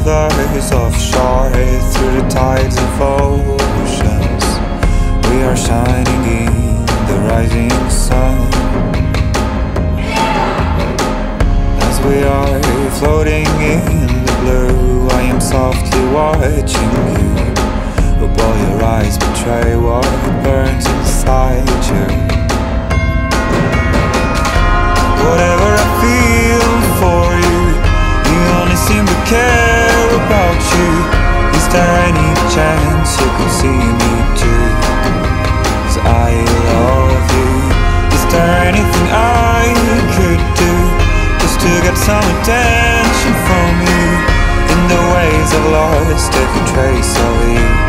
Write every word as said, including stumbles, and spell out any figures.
lovers offshore through the tides of oceans. We are shining in the rising sun. As we are floating in the blue, I am softly watching you. But while your eyes betray what burns inside you, whatever I feel for you, you only seem to care about you. Is there any chance you can see me too? 'Cause I love you. Is there anything I could do just to get some attention from you? In the ways I've lost every trace of you.